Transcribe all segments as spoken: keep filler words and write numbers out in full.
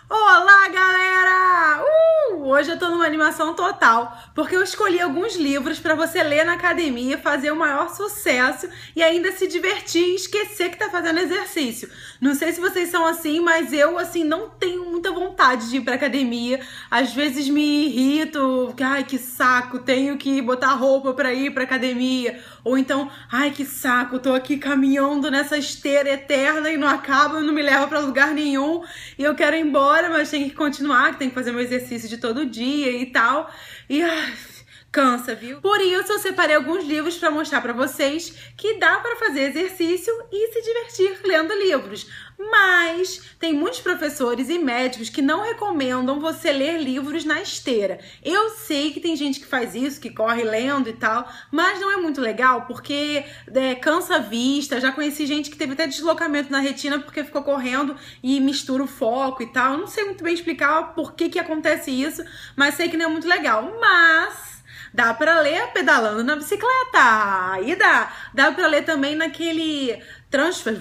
Olá, galera! Uh, hoje eu tô numa animação total, porque eu escolhi alguns livros pra você ler na academia, fazer o maior sucesso e ainda se divertir e esquecer que tá fazendo exercício. Não sei se vocês são assim, mas eu, assim, não tenho muita vontade de ir pra academia. Às vezes me irrito, ai, que saco, tenho que botar roupa pra ir pra academia. Ou então, ai, que saco, tô aqui caminhando nessa esteira eterna e não acaba, não me leva pra lugar nenhum e eu quero ir embora, mas tem que continuar, que tem que fazer meu exercício de todo dia e tal. E ai, cansa, viu? Por isso eu separei alguns livros pra mostrar pra vocês que dá pra fazer exercício e se divertir lendo livros. Mas tem muitos professores e médicos que não recomendam você ler livros na esteira. Eu sei que tem gente que faz isso, que corre lendo e tal, mas não é muito legal porque é, cansa a vista. Já conheci gente que teve até deslocamento na retina porque ficou correndo e mistura o foco e tal. Eu não sei muito bem explicar por que que acontece isso, mas sei que não é muito legal. Mas dá pra ler pedalando na bicicleta. Aí dá. Dá pra ler também naquele transfer.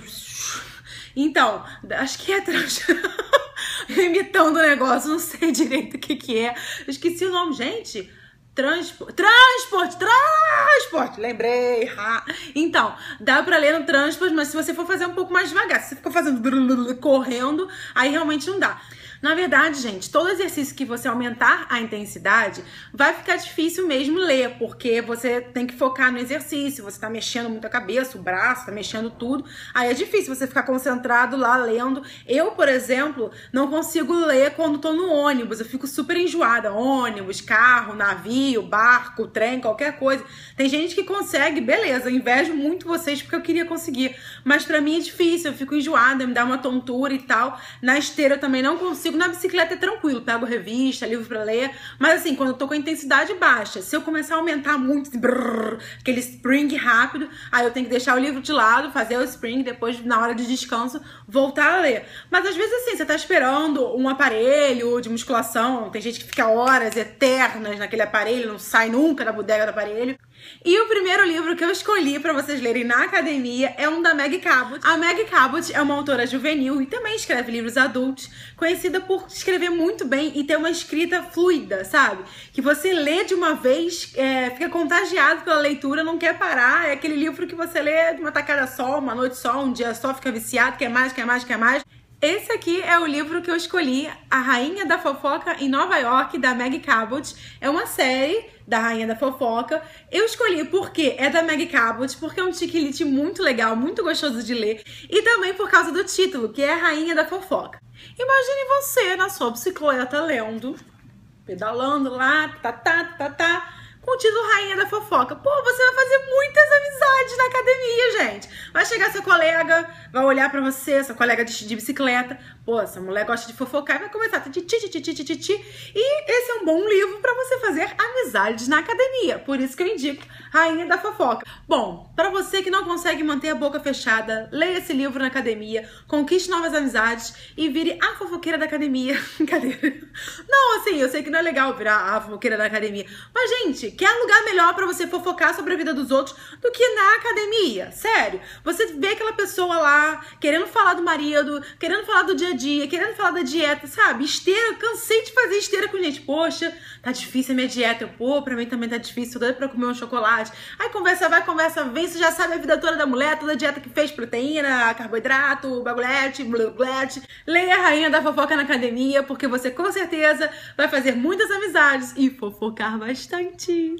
Então, acho que é trans... imitando o negócio, não sei direito o que que é. Eu esqueci o nome, gente. Transporte, transporte, transporte, lembrei. Então, dá pra ler no transporte, mas se você for fazer um pouco mais devagar, se você ficou fazendo correndo, aí realmente não dá. Na verdade, gente, todo exercício que você aumentar a intensidade, vai ficar difícil mesmo ler, porque você tem que focar no exercício, você tá mexendo muito a cabeça, o braço, tá mexendo tudo, aí é difícil você ficar concentrado lá lendo. Eu, por exemplo, não consigo ler quando tô no ônibus, eu fico super enjoada, ônibus, carro, navio, barco, trem, qualquer coisa. Tem gente que consegue, beleza, eu invejo muito vocês porque eu queria conseguir, mas pra mim é difícil, eu fico enjoada, me dá uma tontura e tal. Na esteira eu também não consigo. Na bicicleta é tranquilo, pego revista, livro pra ler, mas assim, quando eu tô com a intensidade baixa, se eu começar a aumentar muito, assim, brrr, aquele spring rápido, aí eu tenho que deixar o livro de lado, fazer o spring, depois na hora de descanso, voltar a ler. Mas às vezes assim, você tá esperando um aparelho de musculação, tem gente que fica horas eternas naquele aparelho, não sai nunca da bodega do aparelho. E o primeiro livro que eu escolhi pra vocês lerem na academia é um da Meg Cabot. A Meg Cabot é uma autora juvenil e também escreve livros adultos, conhecida por escrever muito bem e ter uma escrita fluida, sabe? Que você lê de uma vez, é, fica contagiado pela leitura, não quer parar. É aquele livro que você lê de uma tacada só, uma noite só, um dia só, fica viciado, quer mais, quer mais, quer mais. Esse aqui é o livro que eu escolhi, A Rainha da Fofoca em Nova York, da Meg Cabot. É uma série da Rainha da Fofoca. Eu escolhi porque é da Meg Cabot, porque é um chick-lit muito legal, muito gostoso de ler. E também por causa do título, que é A Rainha da Fofoca. Imagine você na sua bicicleta lendo, pedalando lá, tá, tá, tá, tá, com o título Rainha da Fofoca. Pô, você vai fazer muitas amizades na academia, gente. Vai chegar seu colega, vai olhar pra você, seu colega de, de bicicleta. Pô, essa mulher gosta de fofocar e vai começar a ti, ti, ti, ti, ti, ti, ti. E esse é um bom livro pra você fazer amizades na academia. Por isso que eu indico Rainha da Fofoca. Bom, pra você que não consegue manter a boca fechada, leia esse livro na academia, conquiste novas amizades e vire a fofoqueira da academia. Brincadeira. Não, assim, eu sei que não é legal virar a fofoqueira da academia. Mas, gente, quer lugar melhor pra você fofocar sobre a vida dos outros do que na academia? Sério. Você vê aquela pessoa lá querendo falar do marido, querendo falar do dia a dia, querendo falar da dieta, sabe? Esteira, cansei de fazer esteira com gente. Poxa, tá difícil a minha dieta. Eu, pô, pra mim também tá difícil, tô doida pra comer um chocolate. Aí conversa vai, conversa vem, você já sabe a vida toda da mulher, toda a dieta que fez, proteína, carboidrato, bagulhete, blulete. Leia a Rainha da Fofoca na academia, porque você com certeza vai fazer muitas amizades e fofocar bastante.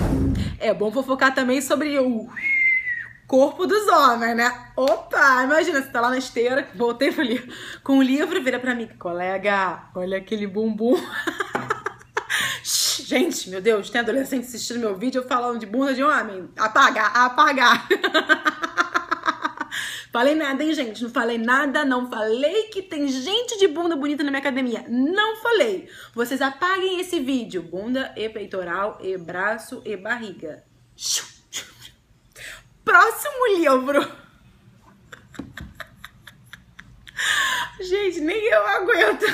É bom fofocar também sobre o corpo dos homens, né? Opa, imagina, você tá lá na esteira, voltei ali com o livro, vira pra mim, colega, olha aquele bumbum. Gente, meu Deus, tem adolescente assistindo meu vídeo falando de bunda de homem? Apagar, apagar. Falei nada, hein, gente? Não falei nada, não falei que tem gente de bunda bonita na minha academia. Não falei. Vocês apaguem esse vídeo. Bunda e peitoral e braço e barriga. Próximo livro. Gente, nem eu aguento.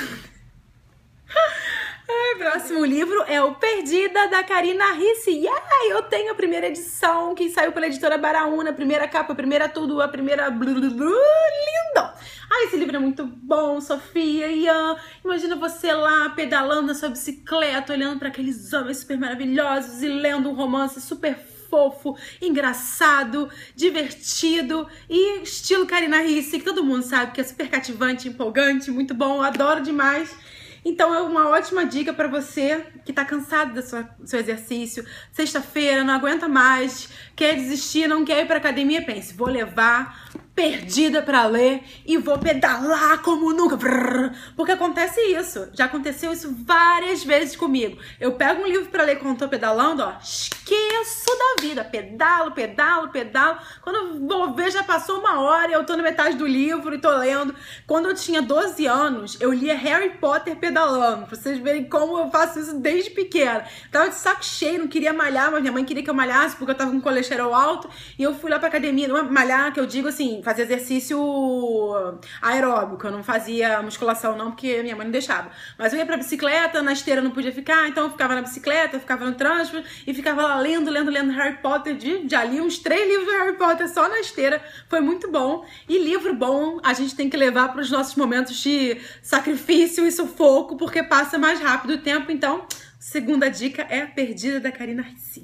Ai, próximo livro é o Perdida, da Karina Ricci. Ai, eu tenho a primeira edição que saiu pela editora Baraúna, a primeira capa, a primeira tudo, a primeira blu, blu, blu, lindo. Ah, esse livro é muito bom, Sofia, Ian. Imagina você lá pedalando na sua bicicleta, olhando para aqueles homens super maravilhosos e lendo um romance super fofo, engraçado, divertido e estilo Karina Ricci, que todo mundo sabe que é super cativante, empolgante, muito bom, eu adoro demais. Então é uma ótima dica para você que tá cansado do seu, do seu exercício, sexta-feira, não aguenta mais, quer desistir, não quer ir pra academia, pense, vou levar Perdida pra ler e vou pedalar como nunca. Porque acontece isso, já aconteceu isso várias vezes comigo. Eu pego um livro pra ler quando tô pedalando, ó, esqueço da vida, pedalo, pedalo, pedalo. Quando eu vou ver, já passou uma hora e eu tô na metade do livro e tô lendo. Quando eu tinha doze anos, eu lia Harry Potter pedalando, pra vocês verem como eu faço isso desde pequena. Tava de saco cheio, não queria malhar, mas minha mãe queria que eu malhasse porque eu tava com colesterol alto e eu fui lá pra academia, não é malhar, que eu digo assim, fazer exercício aeróbico, eu não fazia musculação não, porque minha mãe não deixava. Mas eu ia pra bicicleta, na esteira não podia ficar, então eu ficava na bicicleta, ficava no trânsito e ficava lá lendo, lendo, lendo Harry Potter, de, já li uns três livros de Harry Potter só na esteira, foi muito bom. E livro bom a gente tem que levar para os nossos momentos de sacrifício e sufoco, porque passa mais rápido o tempo. Então, segunda dica é Perdida, da Karina Ricci.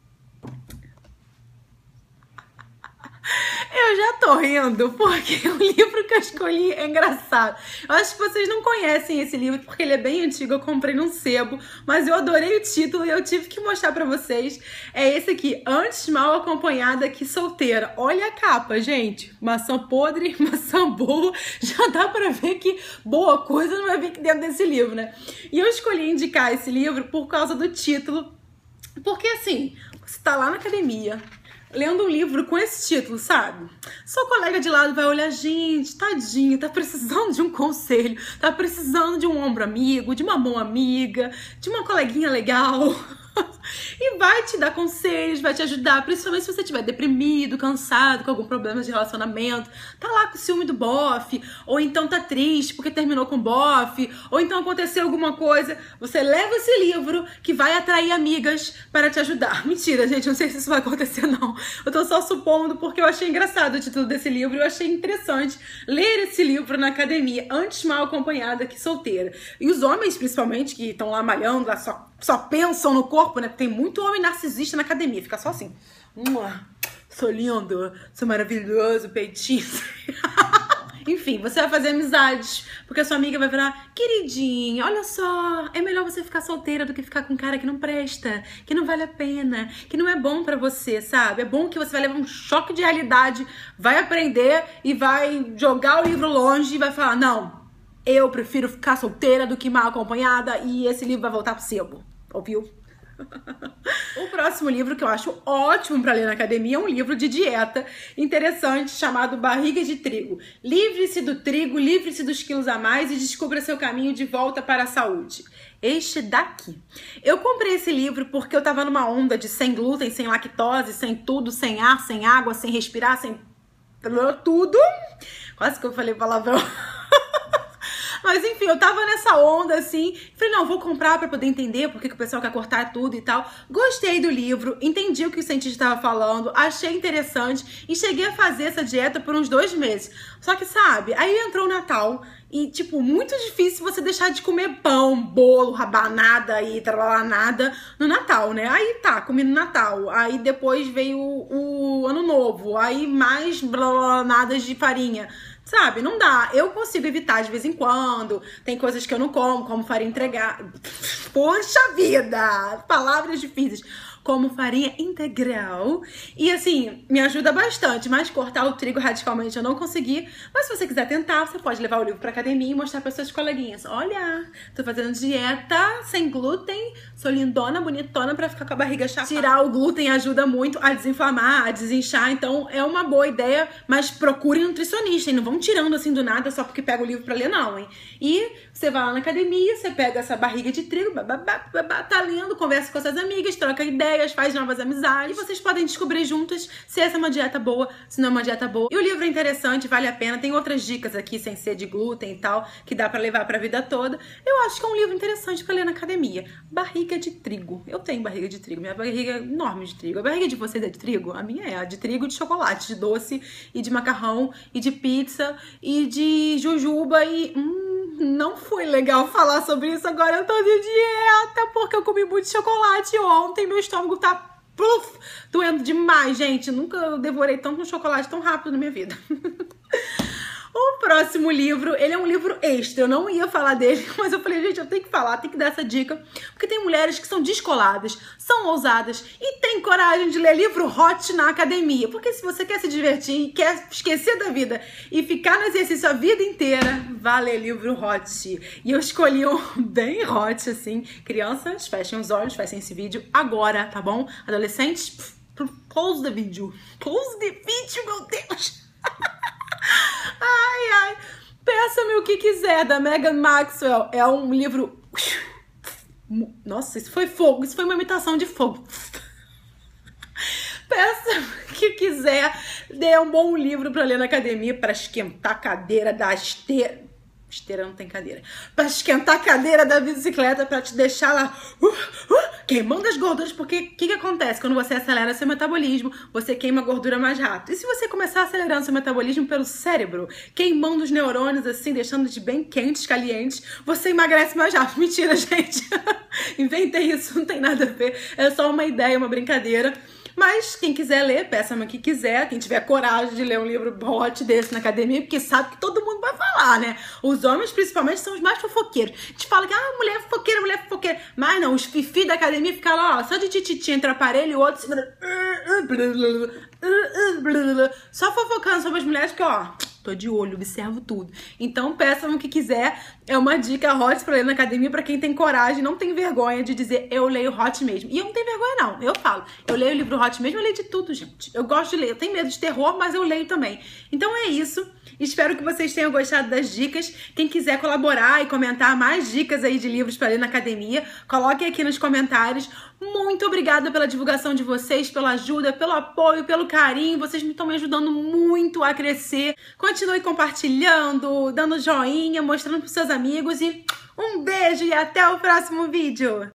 Eu já tô rindo porque o livro que eu escolhi é engraçado. Eu acho que vocês não conhecem esse livro porque ele é bem antigo, eu comprei num sebo, mas eu adorei o título e eu tive que mostrar pra vocês. É esse aqui, Antes Mal Acompanhada Que Solteira. Olha a capa, gente. Maçã podre, maçã boa. Já dá pra ver que boa coisa não vai vir aqui dentro desse livro, né? E eu escolhi indicar esse livro por causa do título, porque assim, você tá lá na academia, lendo um livro com esse título, sabe? Seu colega de lado vai olhar, gente, tadinho, tá precisando de um conselho, tá precisando de um ombro amigo, de uma mão amiga, de uma coleguinha legal. E vai te dar conselhos, vai te ajudar, principalmente se você estiver deprimido, cansado, com algum problema de relacionamento, tá lá com o ciúme do bofe, ou então tá triste porque terminou com o bofe, ou então aconteceu alguma coisa, você leva esse livro que vai atrair amigas para te ajudar. Mentira, gente, não sei se isso vai acontecer não, eu tô só supondo porque eu achei engraçado o título desse livro, eu achei interessante ler esse livro na academia, Antes Mal Acompanhada Que Solteira. E os homens, principalmente, que estão lá malhando, lá só, só pensam no corpo, né? Tem muito homem narcisista na academia, fica só assim. Sou lindo, sou maravilhoso, peitinho. Enfim, você vai fazer amizades, porque a sua amiga vai virar, queridinha, olha só, é melhor você ficar solteira do que ficar com um cara que não presta, que não vale a pena, que não é bom pra você, sabe? É bom que você vai levar um choque de realidade, vai aprender e vai jogar o livro longe e vai falar, não, eu prefiro ficar solteira do que mal acompanhada e esse livro vai voltar pro sebo. Ouviu? O próximo livro que eu acho ótimo para ler na academia é um livro de dieta interessante chamado Barriga de Trigo. Livre-se do trigo, livre-se dos quilos a mais e descubra seu caminho de volta para a saúde. Este daqui. Eu comprei esse livro porque eu tava numa onda de sem glúten, sem lactose, sem tudo, sem ar, sem água, sem respirar, sem tudo. Quase que eu falei palavrão. Mas enfim, eu tava nessa onda assim, falei, não, vou comprar pra poder entender porque que o pessoal quer cortar tudo e tal. Gostei do livro, entendi o que o cientista tava falando, achei interessante e cheguei a fazer essa dieta por uns dois meses. Só que, sabe, aí entrou o Natal e, tipo, muito difícil você deixar de comer pão, bolo, rabanada e nada no Natal, né? Aí tá, comi no Natal, aí depois veio o, o Ano Novo, aí mais blanadas de farinha. Sabe, não dá. Eu consigo evitar de vez em quando. Tem coisas que eu não como, como farinha integral. Poxa vida! Palavras difíceis. Como farinha integral. E assim, me ajuda bastante. Mas cortar o trigo radicalmente eu não consegui. Mas se você quiser tentar, você pode levar o livro pra academia e mostrar para suas coleguinhas. Olha, tô fazendo dieta sem glúten. Sou lindona, bonitona pra ficar com a barriga chapada. Tirar o glúten ajuda muito a desinflamar, a desinchar. Então é uma boa ideia. Mas procure um nutricionista, hein? Não vão tirando assim do nada só porque pega o livro pra ler, não, hein? E você vai lá na academia, você pega essa barriga de trigo, babá, babá, tá lendo, conversa com suas amigas, troca ideia. ideias, faz novas amizades. E vocês podem descobrir juntas se essa é uma dieta boa, se não é uma dieta boa. E o livro é interessante, vale a pena. Tem outras dicas aqui, sem ser de glúten e tal, que dá pra levar pra vida toda. Eu acho que é um livro interessante pra ler na academia. Barriga de trigo. Eu tenho barriga de trigo. Minha barriga é enorme de trigo. A barriga de vocês é de trigo? A minha é. De trigo e de chocolate, de doce e de macarrão e de pizza e de jujuba e... Hum, não foi legal falar sobre isso agora. Eu tô de dieta porque eu comi muito chocolate ontem. Meu estômago tá pluf, doendo demais, gente. Nunca devorei tanto chocolate tão rápido na minha vida. O próximo livro, ele é um livro extra, eu não ia falar dele, mas eu falei, gente, eu tenho que falar, tenho que dar essa dica, porque tem mulheres que são descoladas, são ousadas e têm coragem de ler livro hot na academia, porque se você quer se divertir e quer esquecer da vida e ficar no exercício a vida inteira, vá ler livro hot. E eu escolhi um bem hot, assim. Crianças, fechem os olhos, fechem esse vídeo agora, tá bom? Adolescentes, pff, close the video, close the video, meu Deus! Ai, ai, peça-me o que quiser, da Megan Maxwell. É um livro... Nossa, isso foi fogo, isso foi uma imitação de fogo. Peça-me o que quiser, dê um bom livro pra ler na academia, pra esquentar a cadeira da esteira. Esteira não tem cadeira. Pra esquentar a cadeira da bicicleta, pra te deixar lá uh, uh, queimando as gorduras, porque o que, que acontece? Quando você acelera seu metabolismo, você queima a gordura mais rápido. E se você começar acelerando seu metabolismo pelo cérebro, queimando os neurônios assim, deixando de bem quentes, calientes, você emagrece mais rápido. Mentira, gente. Inventei isso, não tem nada a ver. É só uma ideia, uma brincadeira. Mas quem quiser ler, peça-me o que quiser. Quem tiver coragem de ler um livro hot desse na academia, porque sabe que todo mundo vai falar, né? Os homens, principalmente, são os mais fofoqueiros. A gente fala que, ah, mulher fofoqueira, mulher fofoqueira. Mas não, os fifi da academia ficam lá, ó, só de tititi entre o aparelho e o outro. Só fofocando sobre as mulheres, porque, ó... Tô de olho, observo tudo. Então, peçam o que quiser. É uma dica hot pra ler na academia pra quem tem coragem, não tem vergonha de dizer eu leio hot mesmo. E eu não tenho vergonha, não. Eu falo. Eu leio livro hot mesmo, eu leio de tudo, gente. Eu gosto de ler. Eu tenho medo de terror, mas eu leio também. Então é isso. Espero que vocês tenham gostado das dicas. Quem quiser colaborar e comentar mais dicas aí de livros pra ler na academia, coloquem aqui nos comentários. Muito obrigada pela divulgação de vocês, pela ajuda, pelo apoio, pelo carinho. Vocês estão me ajudando muito a crescer. Continue compartilhando, dando joinha, mostrando pros seus amigos. E um beijo e até o próximo vídeo!